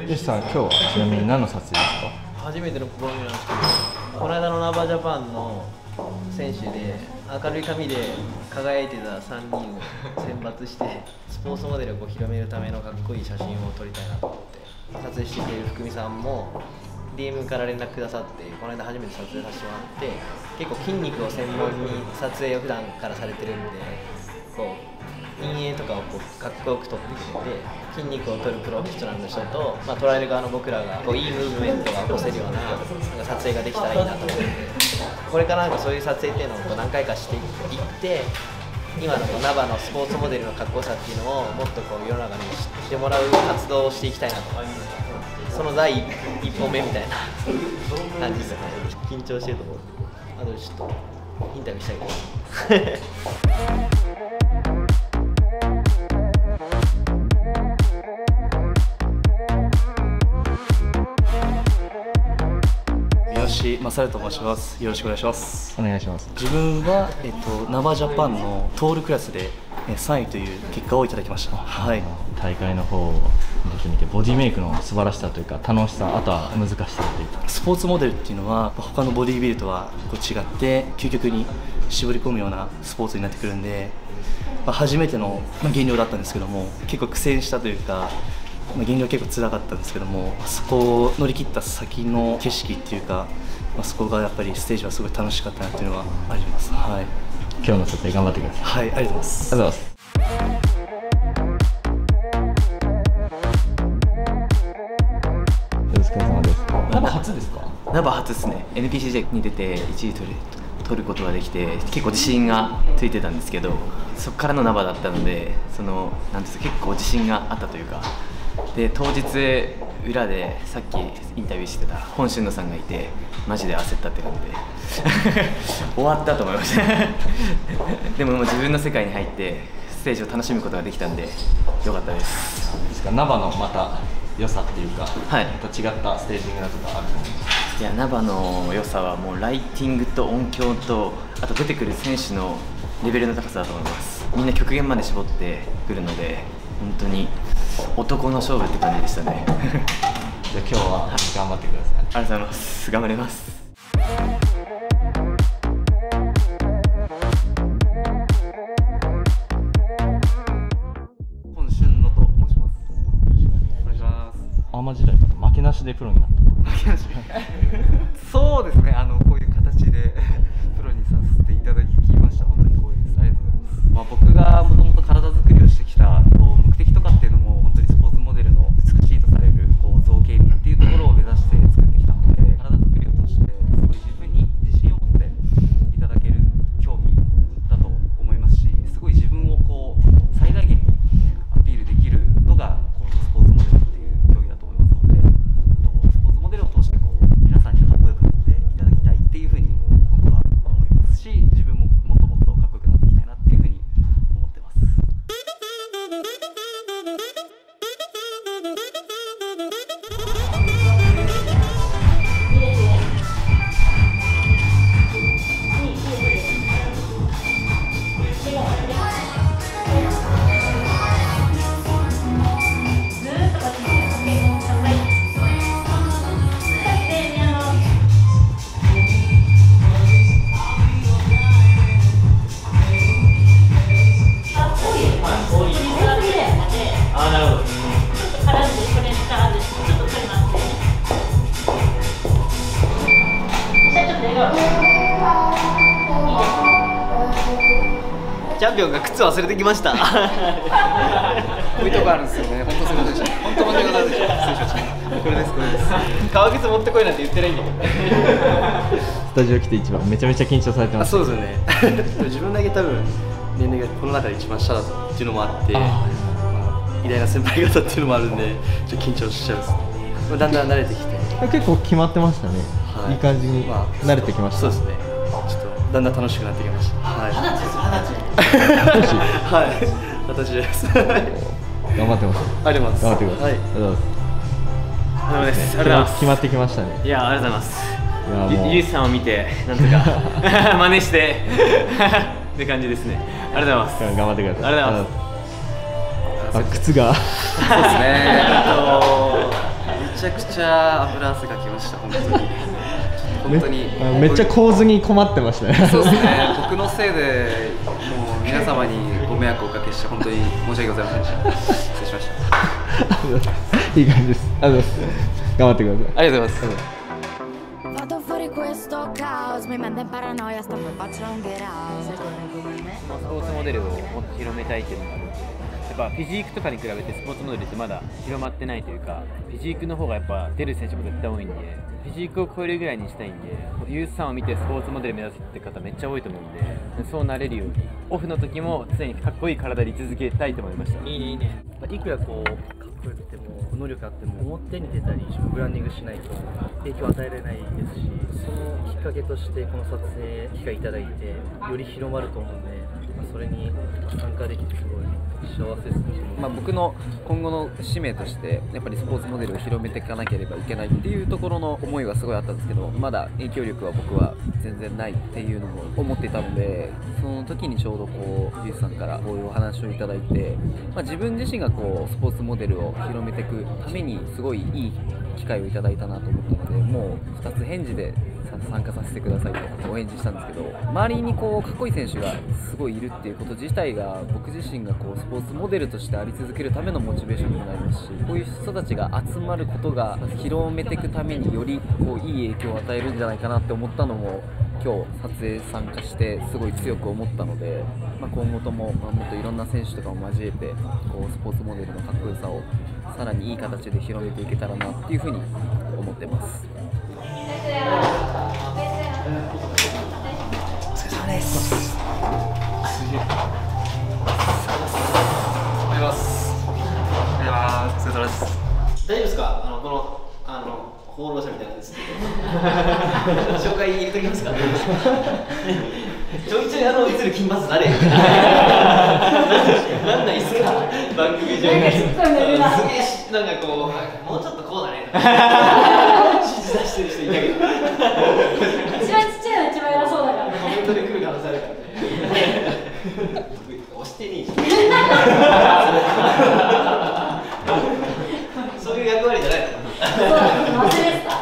よしさん、今日はちなみに何の撮影ですか？ 初めての試みなんですけど、この間のナバジャパンの選手で明るい髪で輝いてた3人を選抜してスポーツモデルを広めるためのかっこいい写真を撮りたいなと思って撮影してくれる福美さんも DM から連絡くださって、この間初めて撮影させてもらって、結構筋肉を専門に撮影を普段からされてるんで、こう陰影とかをこうかっこよく撮ってくれて、筋肉を撮るプロフェッショナルの人と、撮られる側の僕らがこういいムーブメントが起こせるような撮影ができたらいいなと思って、これからなんかそういう撮影っていうのをこう何回かしていって今のナバのスポーツモデルのかっこよさっていうのをもっとこう世の中に知ってもらう活動をしていきたいなと思います。その第一歩目みたいな感じですね。緊張してると思う。あとちょっとインタビューしたいけど三好正と申します。よろしくお願いします。 お願いします。 自分は、ナバジャパンのトールクラスで3位という結果をいただきました。はい。 大会の方を出てみて、ボディメイクの素晴らしさというか楽しさ、あとは難しさというか。スポーツモデルっていうのは他のボディビルとは違って究極に絞り込むようなスポーツになってくるんで、初めての減量だったんですけども、結構苦戦したというか。減量結構辛かったんですけども、そこを乗り切った先の景色っていうか、そこがやっぱりステージはすごい楽しかったなっていうのはあります。はい。 今日の撮影頑張ってください。 はい、ありがとうございます。 ありがとうございます。お疲れ様です。ナバ初ですか？ ナバ初ですね。NPCJ に出て1位取ることができて、結構自信がついてたんですけど、そこからのナバだったので、なんですか、結構自信があったというか。で当日裏でさっきインタビューしてた本俊野さんがいて、マジで焦ったって感じで終わったと思いましたでももう自分の世界に入ってステージを楽しむことができたんで良かったです。 ですか、ナバのまた良さっていうか、 はい、 また違ったステージングだとかあると思います。 いや、ナバの良さはもうライティングと音響と、あと出てくる選手のレベルの高さだと思います。みんな極限まで絞ってくるので、本当に男の勝負って感じでしたねじゃあ今日は頑張ってください。 ありがとうございます。頑張ります。 本俊野と申します。よろしくお願いします。 アーマ時代から負けなしでプロになった。 負けなしそうですね、こういう形でプロにさせていただきました。本当に光栄です。ありがとうございます。僕がもともと体作りをしてきた目的とかっていうのも、本当にスポーツモデルの美しいとされる造形美っていうところを目指して作ってきたので、体作りを通してすごい自分に自信を持っていただける競技だと思いますし、すごい自分を最大限にアピールできるのがスポーツモデルっていう競技だと思いますので、スポーツモデルを通して皆さんにかっこよくなっていただきたいっていうふうに僕は思いますし、自分ももっともっとかっこよくなっていきたいなっていうふうに思ってます。 チャンピオンが靴忘れてきましたこういうとこあるんですよね。本当すみませんでした。本当申し訳ございません。失礼しました。これです、これです。 革靴持ってこいなんて言ってないんだけどスタジオ来て一番めちゃめちゃ緊張されてます。 そうですよね自分だけ多分年齢がこの中で一番下だっていうのもあって、偉大な先輩方っていうのもあるんで、ちょっと緊張しちゃうんです。だんだん慣れてきて、 結構決まってましたね。 はい、 いい感じに慣れてきました。 そうですね。ちょっとだんだん楽しくなってきました。はい。はい。20歳です。頑張ってます。 ありがとうございます。 頑張ってください。 はい。 ありがとうございます。 ありがとうございます。ありがとうございます。 決まってきましたね。 いや、ありがとうございます。ゆうさんを見て、なんとか真似してって感じですね。ありがとうございます。 頑張ってください。 ありがとうございます。 靴が。 そうですね。 ちゃくちゃ油汗かきました、本当に。本当にめっちゃ構図に困ってましたね。 そうですね、僕のせいでもう皆様にご迷惑をおかけして本当に申し訳ございませんでした。失礼しました。 いい感じです。ありがとうございます。頑張ってください。 ありがとうございます。 Vado fuori questo caos, mi mente in paranoia, sto per faccia un get out. スポーツモデルをもっと広めたいっていうのがあるんで、やっぱフィジークとかに比べてスポーツモデルってまだ広まってないというか、フィジークの方がやっぱ出る選手も絶対多いんで、フィジークを超えるぐらいにしたいんで、ユースさんを見てスポーツモデル目指すって方めっちゃ多いと思うんで、そうなれるようにオフの時も常にかっこいい体で居続けたいと思いました。 いいねいいね。 いくらこうかっこよくても能力あっても表に出たりブランディングしないと影響を与えられないですし、そのきっかけとしてこの撮影機会いただいてより広まると思うので、それに参加できてすごい幸せですね。 僕の今後の使命としてやっぱりスポーツモデルを広めていかなければいけないっていうところの思いはすごいあったんですけど、まだ影響力は僕は全然ないっていうのも思っていたので、その時にちょうどこうユースさんからこういうお話をいただいて、自分自身がこうスポーツモデルを広めていくためにすごいいい機会をいただいたなと思ったので、もう2つ返事で参加させてくださいとお返事したんですけど、周りにこうかっこいい選手がすごいいるっていうこと自体が僕自身がこうスポーツモデルとしてあり続けるためのモチベーションにもなりますし、こういう人たちが集まることが広めていくためによりこういい影響を与えるんじゃないかなって思ったのも今日撮影参加してすごい強く思ったので、今後とももっといろんな選手とかも交えてこうスポーツモデルのかっこよさをさらにいい形で広めていけたらなっていうふうに思ってます。 お疲れ様です。 おはようございます。お疲れ様です。 大丈夫ですか？この放浪者みたいなやつ紹介入れときますか？ちょいちょい映る金髪なれなんないっすか？番組上なんかこうもうちょっとこうだね指示出してる人いたけど一番ちっちゃいの一番偉そうだからコメントで来る可能性あるからね押してねえしそういう役割じゃないの？ 忘れてた。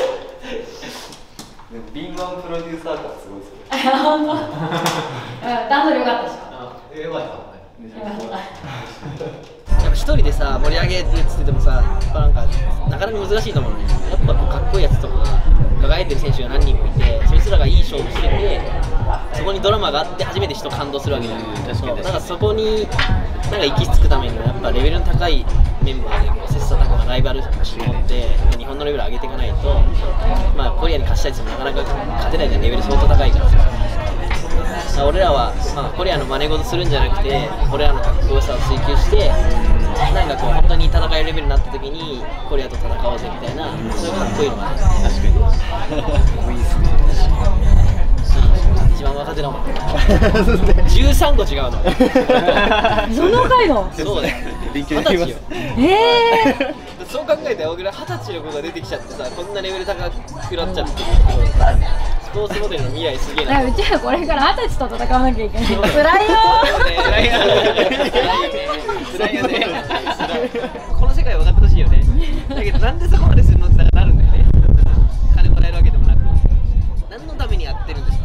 敏腕プロデューサー感すごいですね。 本当。段取り良かったでしょ。 よかった。やっぱ一人でさ盛り上げるって言ってもさ、やっぱなんかなかなか難しいと思うね。やっぱかっこいいやつとか輝いてる選手が何人もいて、そいつらがいい勝負してて、そこにドラマがあって初めて人感動するわけじゃん。なんかそこになんか行き着くためにはやっぱレベルの高いメンバーでこう切磋琢磨ライバル心持って日本のレベル上げていかないと、コリアに勝ちたいってもなかなか勝てないじゃん。レベル相当高いからさ。俺らは、コリアの真似事するんじゃなくて、俺らのかっこよさを追求して、なんかこう本当に戦えるレベルになった時にコリアと戦おうぜみたいな、そういうかっこいいのが確かにかっこいいですね。一番若手だもん13個違うのその回のそうね、20歳よ。そう考えたら僕ら20歳の子が出てきちゃってさ、こんなレベル高くなっちゃってるけど、スポーツモデルの未来すげえな。 うちはこれから20歳と戦わなきゃいけない。辛いよ辛いよね。この世界分かってほしいよね。だけどなんでそこまでするのってなるんだよね。金もらえるわけでもなく、何のためにやってるんですか？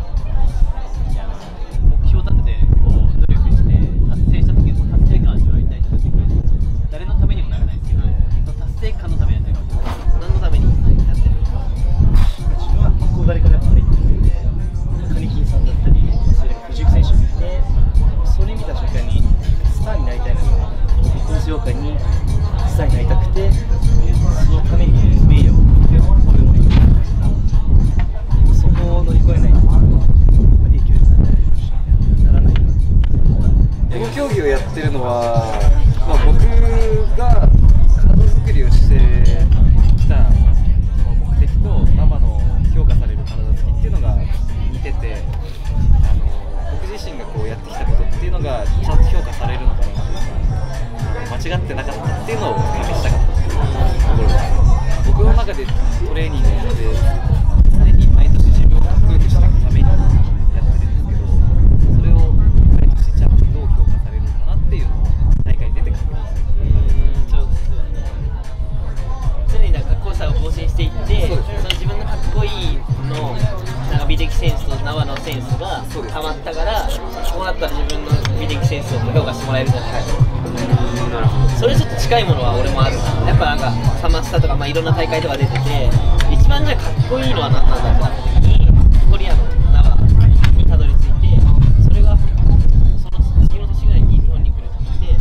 目標立ててこう努力して達成した時の達成感を味わいたいとか、誰のためにもならないですけど、達成感のためにやってるかもしれない。 何のためにやってるの？ 自分は憧れからやっぱ入ってるんで、カニキンさんだったり藤井選手を見て、それ見た瞬間にスターになりたいなと、フィットネス業界にスターになりたくて、そのために名誉をこういうものにそこを乗り越えないと利益にならない。 この競技をやってるのは、僕が体作りをしてきた目的と生の評価される体つきっていうのが似てて、僕自身がこうやってきたことっていうのがちゃんと評価されるのかなというか、間違ってなかったっていうのを試したかったっていうところです。僕の中でトレーニングをして常に毎年自分をかっこよくしていくためにやってるんですけど、それを毎年ちゃんとどう評価されるのかなっていうのを大会に出て確認する。 常になんかスを評価してもらえるじゃないかと。それちょっと近いものは俺もあるな。やっぱなんかサマスタとか、まあ、いろんな大会とか出てて、一番じゃあかっこいいのは何なんだってなった時にコリアのナバにたどり着いて、それがその次の年ぐらいに日本に来るって言って、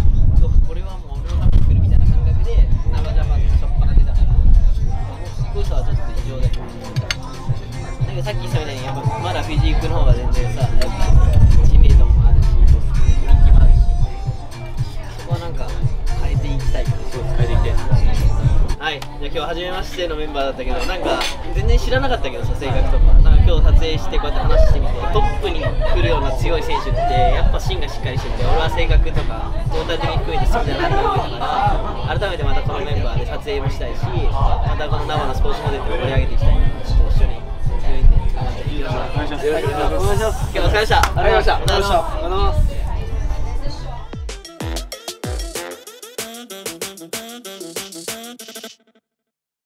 これはもう俺のために来るみたいな感覚でナバジャパンってしょっぱな出たから、かっこよさはちょっと異常だけど、だけどさっき言ったみたいにやっぱまだフィジークの方が全然さ、やっぱ知名度もあるし人気もあるし、そこはなんか変えていきたい。変えていきたい。はい、じゃあ今日初めましてのメンバーだったけど、なんか全然知らなかったけどさ、性格とか、なんか今日撮影してこうやって話してみて、トップに来るような強い選手ってやっぱ芯がしっかりしてて、俺は性格とかトータル的に含めて好きだなって思えたから、改めてまたこのメンバーで撮影もしたいし、またこの生のスポーツモデルを盛り上げていきたいなと、ちょっと一緒にお願いします。今日はお疲れ様でした。ありがとうございました。